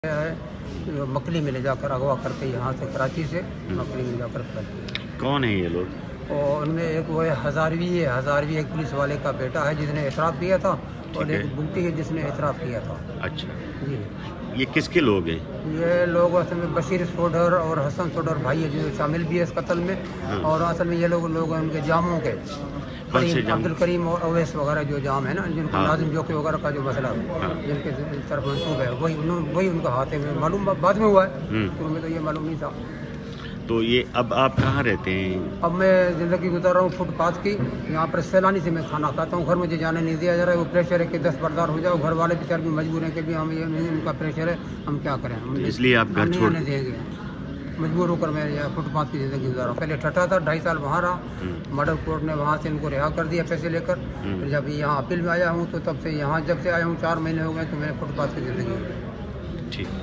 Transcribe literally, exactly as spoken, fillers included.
है मकली में ले जाकर अगवा करके यहाँ से कराची से मकली में जाकर करते हैं। कौन है ये लोग? और उनमें एक वो है हज़ारवी है हज़ारवी एक पुलिस वाले का बेटा है जिसने एतराफ़ किया था और एक बुगटी है जिसने एतराफ़ किया था। अच्छा जी, ये किसके लोग हैं? ये लोग असल में बशीर सोडर और हसन सोडर भाई है जो शामिल भी है इस कत्ल में। हाँ। और असल में ये लोग लोग हैं उनके जामों के अब्दुल करीम और अवैस वगैरह जो जाम है ना जिनको हाँ। नाजिम जोकी वगैरह का जो मसला है हाँ। जिनके तरफ मंसूब है वही वही उनका हाथ है। मालूम बाद में हुआ है, शुरू में तो ये मालूम नहीं था। तो ये अब आप कहाँ रहते हैं? अब मैं ज़िंदगी गुजार रहा हूँ फुटपाथ की। यहाँ पर सैलानी से मैं खाना खाता हूँ, घर मुझे जाने नहीं दिया जा रहा है। वो प्रेशर है कि दस बरदार हो जाओ। घर वाले बेचारे भी मजबूर हैं कि भी हम ये नहीं उनका प्रेशर है, हम क्या करें। हम इसलिए आप घर छोड़ देंगे, मजबूर होकर मैं यहाँ फुटपाथ की ज़िंदगी गुजार रहा हूँ। पहले ठट्ठा था, ढाई साल वहाँ रहा। मर्डर कोर्ट ने वहाँ से इनको रिहा कर दिया पैसे लेकर। फिर जब यहाँ अपील में आया हूँ तो तब से यहाँ जब से आया हूँ चार महीने हो गए तो मैंने फुटपाथ की ज़िंदगी। ठीक।